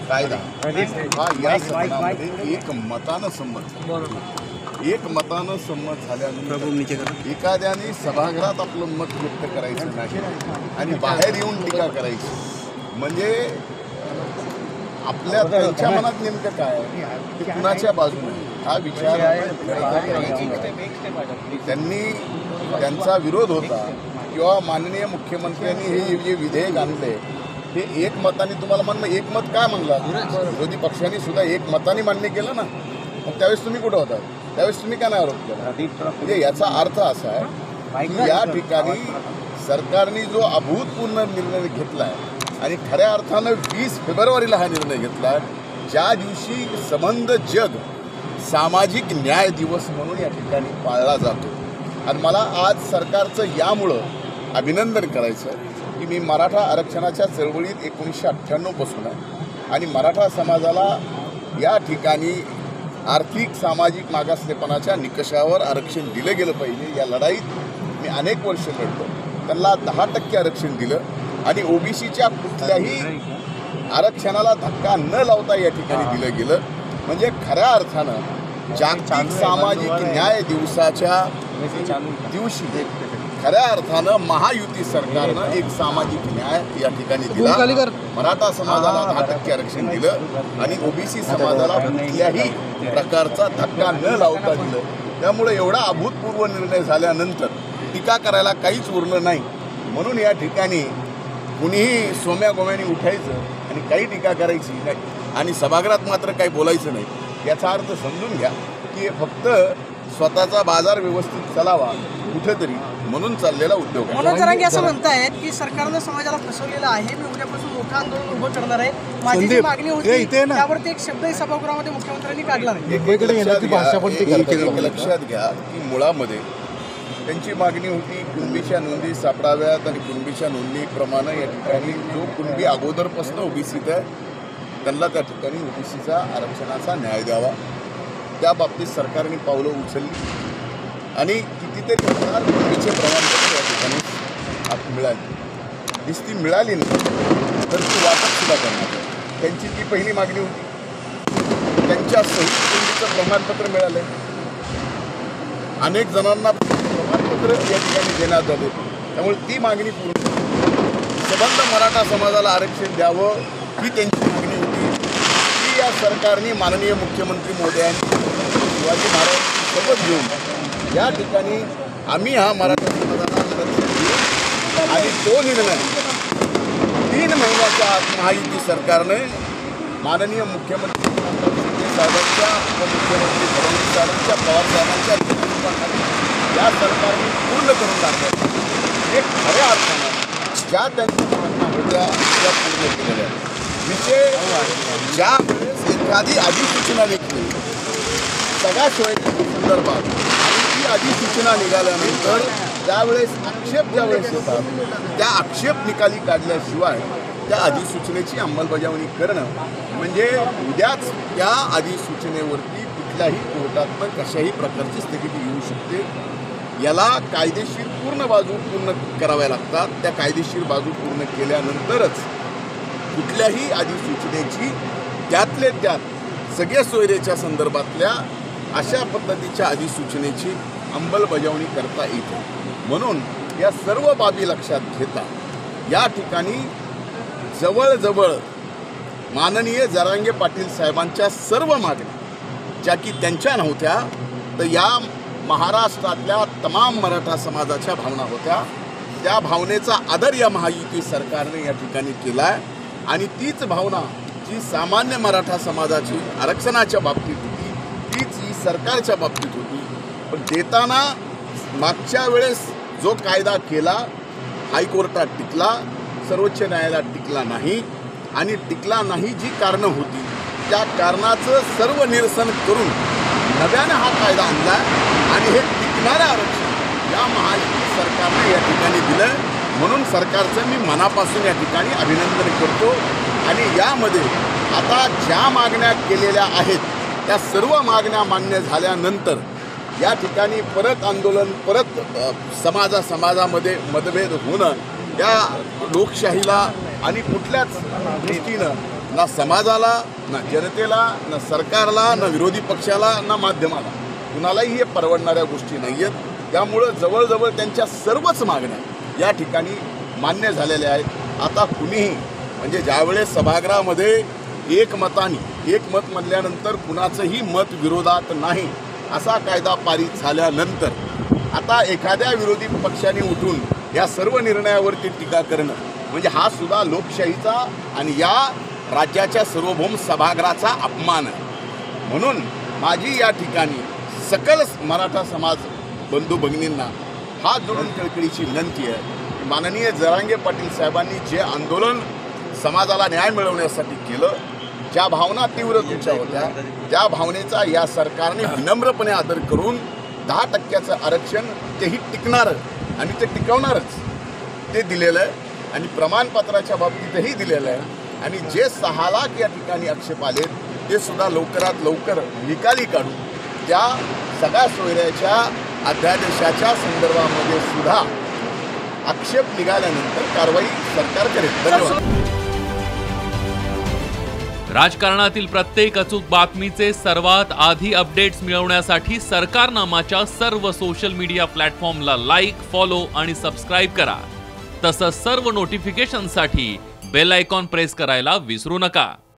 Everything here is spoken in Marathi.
कायदा हा या सदनामध्ये एकमतानं संमत झाल्यानंतर एखाद्याने सभागृहात आपलं मत व्यक्त करायचं नाही आणि बाहेर येऊन टीका करायची म्हणजे आपल्या त्यांच्या मनात नेमकं काय ते कुणाच्या बाजूने हा विचार त्यांनी त्यांचा विरोध होता किंवा माननीय मुख्यमंत्र्यांनी हे जे विधेयक आणले हे एकमताने तुम्हाला म्हणणं एकमत काय म्हणलं विरोधी पक्षांनी सुद्धा एकमताने मान्य केलं ना मग त्यावेळेस तुम्ही कुठं होता त्यावेळेस तुम्ही काय नाही आरोप केला म्हणजे याचा अर्थ असा आहे की या ठिकाणी सरकारने जो अभूतपूर्व निर्णय घेतला आहे आणि खऱ्या अर्थानं 20 फेब्रुवारीला हा निर्णय घेतला ज्या दिवशी संबंध जग सामाजिक न्याय दिवस म्हणून या ठिकाणी पाळला जातो आणि मला आज सरकारचं यामुळं अभिनंदन करायचं की मी मराठा आरक्षणाच्या चळवळीत 1998 पासून आहे आणि मराठा समाजाला या ठिकाणी आर्थिक सामाजिक मागासलेपणाच्या निकषावर आरक्षण दिलं गेलं पाहिजे या लढाईत मी अनेक वर्ष लढलो त्यांना 10% आरक्षण दिलं आणि ओबीसीच्या कुठल्याही आरक्षणाला धक्का न लावता या ठिकाणी दिलं गेलं म्हणजे खऱ्या अर्थानं जागतिक सामाजिक न्याय दिवसाच्या दिवशी खऱ्या अर्थानं महायुती सरकारनं एक सामाजिक न्याय या ठिकाणी दिला मराठा समाजाला 10% आरक्षण दिलं आणि ओबीसी समाजाला कुठल्याही प्रकारचा धक्का न लावता दिलं त्यामुळे एवढा अभूतपूर्व निर्णय झाल्यानंतर टीका करायला काहीच उरलं नाही म्हणून या ठिकाणी कुणीही सोम्या गोम्याने उठायचं आणि काही टीका करायची नाही आणि सभागृहात मात्र काही बोलायचं नाही याचा अर्थ समजून घ्या की फक्त स्वतःचा बाजार व्यवस्थित चालावा कुठेतरी म्हणून चाललेला उद्योग आहे. मनोज जरांगे असं म्हणतायत की सरकारनं समाजाला फसवलेलं आहे मी उद्यापासून मोठं आंदोलन उभं करणार आहे माझी जी मागणी होती त्यावरती एक शब्दही सभागृहामध्ये मुख्यमंत्र्यांनी काढला नाही. लक्षात घ्या की मुळामध्ये त्यांची मागणी होती कुणबीच्या नोंदी सापडाव्यात आणि कुणबीच्या नोंदीप्रमाणे या ठिकाणी जो कुणबी अगोदरपासून ओबीसीत आहे त्यांना त्या ठिकाणी ओबीसीचा आरक्षणाचा न्याय द्यावा त्या बाबतीत सरकारने पावलं उचलली आणि कितीतरी कुणबीचे प्रमाणपत्र या ठिकाणी मिळाली नुसती मिळाली नाही तर ती वाटपसुद्धा करणार त्यांची ती पहिली मागणी होती त्यांच्या सहित कुणबीचं प्रमाणपत्र मिळालं अनेक जणांना प्रमाणपत्र या ठिकाणी देण्यात आले त्यामुळे ती मागणी पूर्ण संबंध मराठा समाजाला आरक्षण द्यावं ही त्यांची मागणी होती ती या सरकारने माननीय मुख्यमंत्री महोदयांनी शिवाजी महाराजांची शपथ घेऊन या ठिकाणी आम्ही हा मराठा समाजाला आरक्षण देऊ आणि तो निर्णय 3 महिन्याच्या आत महायुती सरकारने माननीय मुख्यमंत्री साहेबांच्या उपमुख्यमंत्री फडणवीस साहेबांच्या पवार साहेबांच्या नेतृत्वाखाली या सरकारने पूर्ण करून टाकलं हे खऱ्या अर्थानं ज्या त्यांच्या मागण्या होत्या त्या पूर्ण केलेल्या विषय ज्या वेळेस एखादी अधिसूचना निघते सगळ्या सोयीच्या संदर्भात आणि ती अधिसूचना निघाल्यानंतर त्यावेळेस आक्षेप ज्यावेळेस येतात त्या आक्षेप निकाली काढल्याशिवाय त्या अधिसूचनेची अंमलबजावणी करणं म्हणजे उद्याच त्या अधिसूचनेवरती कुठल्याही कोर्टातनं कशाही प्रकारची स्थगिती येऊ शकते याला कायदेशीर पूर्ण बाजू पूर्ण कराव्या लागतात त्या कायदेशीर बाजू पूर्ण केल्यानंतरच कुठल्याही अधिसूचनेची त्यातले त्यात सगळ्या सोयरेच्या संदर्भातल्या अशा पद्धतीच्या अधिसूचनेची अंमलबजावणी करता येते म्हणून या सर्व बाबी लक्षात घेता या ठिकाणी जवळजवळ माननीय जरांगे पाटील साहेबांच्या सर्व मागण्या ज्या की त्यांच्या नव्हत्या तर या महाराष्ट्रातल्या तमाम मराठा समाजाच्या भावना होत्या त्या भावनेचा आदर या महायुती सरकारने या ठिकाणी केला आहे आणि तीच भावना जी सामान्य मराठा समाजाची आरक्षणाच्या बाबतीत होती तीच ही सरकारच्या बाबतीत होती पण देताना मागच्या वेळेस जो कायदा केला हायकोर्टात टिकला सर्वोच्च न्यायालयात टिकला नाही आणि टिकला नाही जी कारणं होती त्या कारणाचं सर्व निरसन करून नव्यानं हा कायदा आणला आणि हे टिकणारं आरक्षण या महायुती सरकारने या ठिकाणी दिलं म्हणून सरकारचं मी मनापासून या ठिकाणी अभिनंदन करतो आणि यामध्ये आता ज्या मागण्या केलेल्या आहेत त्या सर्व मागण्या मान्य झाल्यानंतर या ठिकाणी परत आंदोलन परत समाजामध्ये मतभेद होणं या लोकशाहीला आणि कुठल्याच दृष्टीनं ना समाजाला, ना जनतेला, ना सरकारला, ना विरोधी पक्षाला, ना माध्यमाला, कुणालाही हे परवडणाऱ्या गोष्टी नाही आहेत. त्यामुळं जवळजवळ त्यांच्या सर्वच मागण्या या ठिकाणी मान्य झालेल्या आहेत. आता कुणीही म्हणजे ज्यावेळेस सभागृहामध्ये एकमताने, एकमत म्हणल्यानंतर कुणाचंही मत विरोधात नाही असा कायदा पारित झाल्यानंतर आता एखाद्या विरोधी पक्षाने उठून या सर्व निर्णयावरती टीका करणं म्हणजे हा सुद्धा लोकशाहीचा आणि या राज्याच्या सार्वभौम सभागृहाचा अपमान आहे. म्हणून माझी या ठिकाणी सकल मराठा समाज बंधू भगिनींना हात जोडून कळकळीची विनंती आहे. माननीय जरांगे पाटील साहेबांनी जे आंदोलन समाजाला न्याय मिळवण्यासाठी केलं, ज्या भावना तीव्र तुमच्या होत्या, त्या भावनेचा या सरकारने विनम्रपणे आदर करून 10% आरक्षण तेही टिकणारं आणि ते टिकवणारच ते दिलेलं आहे आणि प्रमाणपत्राच्या बाबतीतही दिलेलं आहे. आणि जे 6 लाख या ठिकाणी आक्षेप आले ते सुद्धा लवकरात लवकर निकाली काढून त्या सगळ्या सोयऱ्याच्या अध्यादेशाच्या संदर्भामध्ये सुद्धा आक्षेप निघाल्यानंतर कारवाई सरकार करेल. धन्यवाद. राजकारणातील प्रत्येक अचूक बातमीचे सर्वात आधी अपडेट्स मिळवण्यासाठी सरकारनामाच्या सर्व सोशल मीडिया प्लॅटफॉर्मला लाईक, फॉलो आणि सबस्क्राईब करा. तसंच सर्व नोटिफिकेशनसाठी बेल आयकॉन प्रेस करायला विसरू नका.